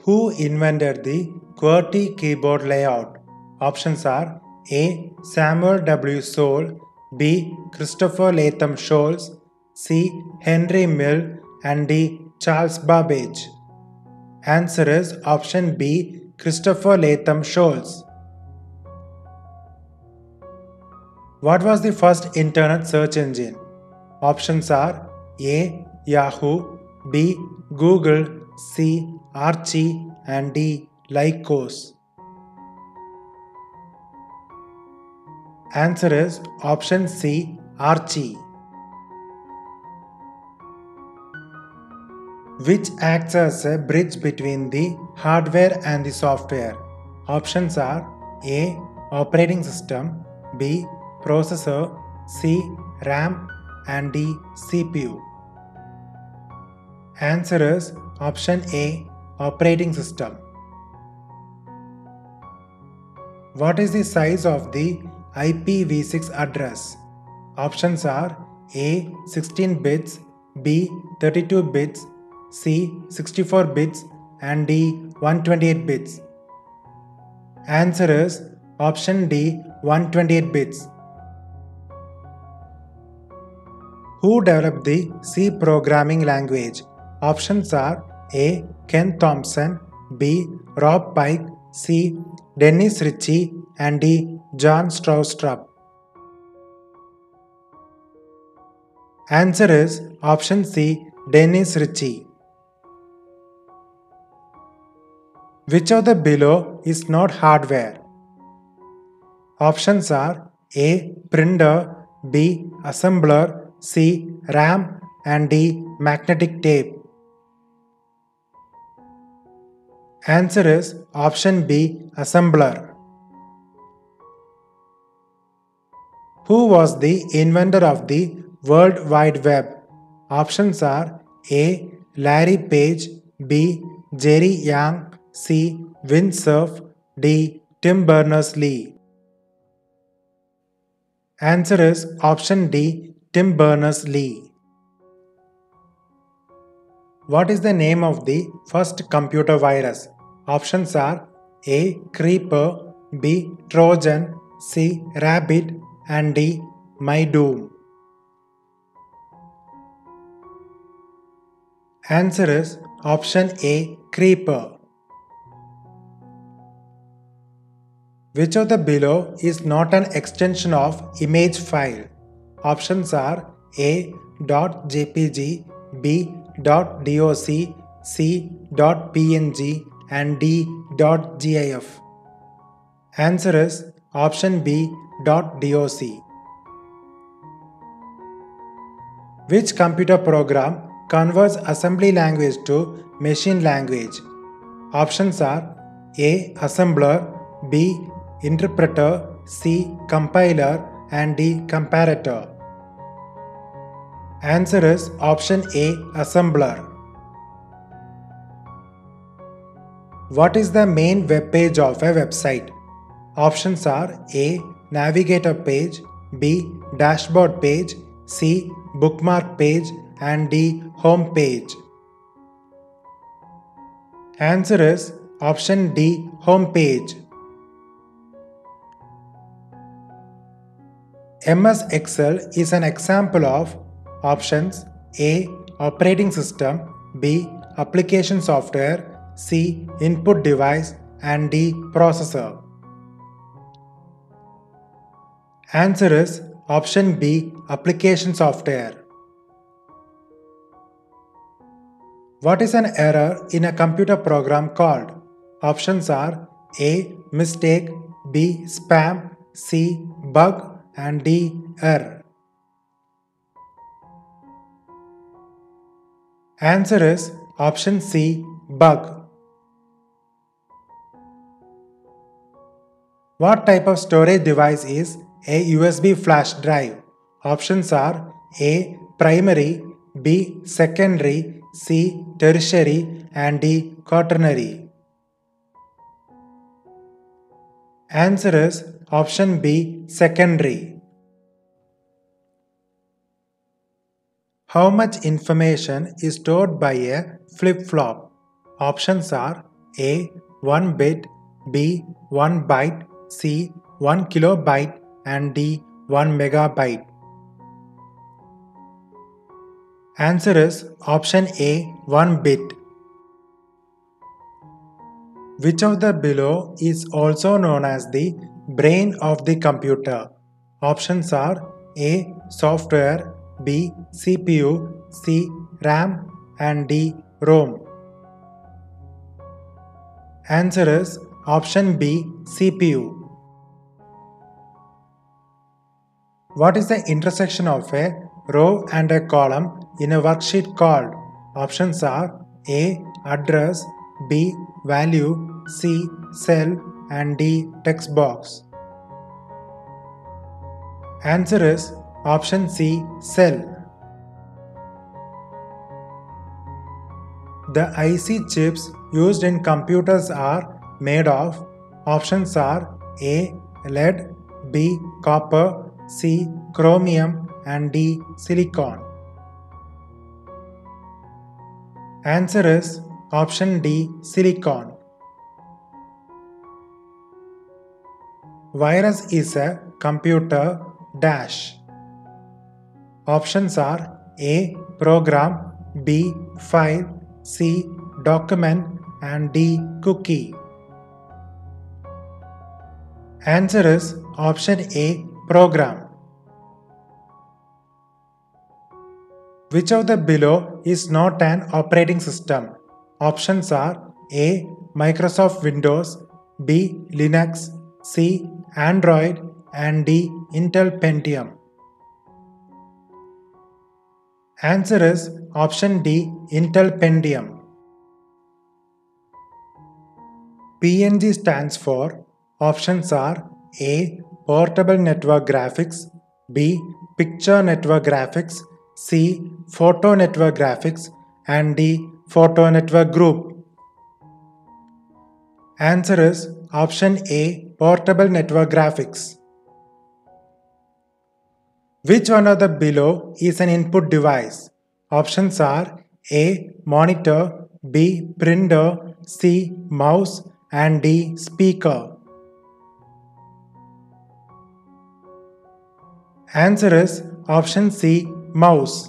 Who invented the QWERTY keyboard layout? Options are A. Samuel W. Soule, B. Christopher Latham Scholes, C. Henry Mill, and D. Charles Babbage. Answer is option B. Christopher Latham Scholes. What was the first internet search engine? Options are A. Yahoo, B. Google, C. Archie, and D. Lycos. Answer is option C. Archie. Which acts as a bridge between the hardware and the software? Options are A. Operating system, B. Processor, C. RAM, and D. CPU. Answer is option A. Operating system. What is the size of the IPv6 address? Options are A. 16 bits, B. 32 bits, C. 64 bits, and D. 128 bits. Answer is option D. 128 bits. Who developed the C programming language? Options are A. Ken Thompson, B. Rob Pike, C. Dennis Ritchie, and D. John Stroustrup. Answer is option C. Dennis Ritchie. Which of the below is not hardware? Options are A. Printer, B. Assembler, C. RAM, and D. Magnetic tape. Answer is option B. Assembler. Who was the inventor of the World Wide Web? Options are A. Larry Page, B. Jerry Yang, C. Vint Cerf, D. Tim Berners-Lee. Answer is option D. Tim Berners-Lee. What is the name of the first computer virus? Options are A. Creeper, B. Trojan, C. Rabbit, and D. My Doom. Answer is option A. Creeper. Which of the below is not an extension of image file? Options are A. .jpg, B. .doc, C. .png, and D. .gif. Answer is option B. .doc. Which computer program converts assembly language to machine language? Options are A. Assembler, B. Interpreter, C. Compiler, and D. Comparator. Answer is option A. Assembler. What is the main web page of a website? Options are A. Navigator page, B. Dashboard page, C. Bookmark page, and D. Home page. Answer is option D. Home page. MS Excel is an example of options A. Operating system, B. Application software, C. Input device, and D. Processor. Answer is option B. Application software. What is an error in a computer program called? Options are A. Mistake, B. Spam, C. Bug, and D. Error. Answer is option C. Bug. What type of storage device is a USB flash drive? Options are A. Primary, B. Secondary, C. Tertiary, and D. Quaternary. Answer is option B. Secondary. How much information is stored by a flip-flop? Options are A. 1 bit, B. 1 byte, C. 1 kilobyte, and D. 1 megabyte? Answer is option A. 1 bit. Which of the below is also known as the brain of the computer? Options are A. Software, B. CPU, C. RAM, and D. ROM. Answer is option B. CPU. What is the intersection of a row and a column in a worksheet called? Options are A. Address, B. Value, C. Cell, and D. Text box. Answer is option C. Cell. The IC chips used in computers are made of. Options are A. Lead, B. Copper, C. Chromium, and D. Silicon. Answer is option D. Silicon. Virus is a computer dash. Options are A. Program, B. File, C. Document, and D. Cookie. Answer is option A. Program. Which of the below is not an operating system? Options are A. Microsoft Windows, B. Linux, C. Android, and D. Intel Pentium. Answer is option D. Intel Pentium. PNG stands for. Options are A. Portable Network Graphics, B. Picture Network Graphics, C. Photo Network Graphics, and D. Photo Network Group. Answer is option A. Portable Network Graphics. Which one of the below is an input device? Options are A. Monitor, B. Printer, C. Mouse, and D. Speaker. Answer is option C. Mouse.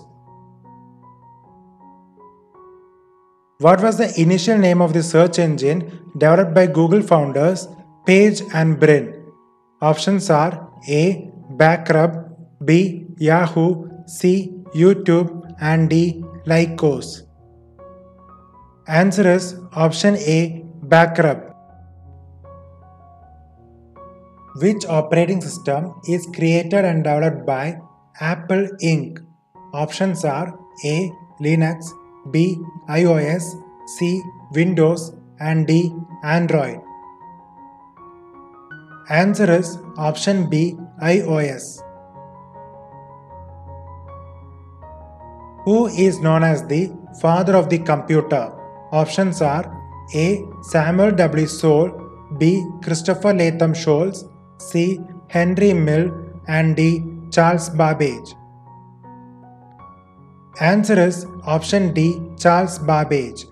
What was the initial name of the search engine developed by Google founders Page and Brin? Options are A. Backrub, B. Yahoo, C. YouTube, and D. Lycos. Answer is option A. Backrub. Which operating system is created and developed by Apple Inc.? Options are A. Linux, B. iOS, C. Windows, and D. Android. Answer is option B. iOS. Who is known as the father of the computer? Options are A. Samuel W. Soule, B. Christopher Latham Scholes, C. Henry Mill, and D. Charles Babbage. Answer is option D. Charles Babbage.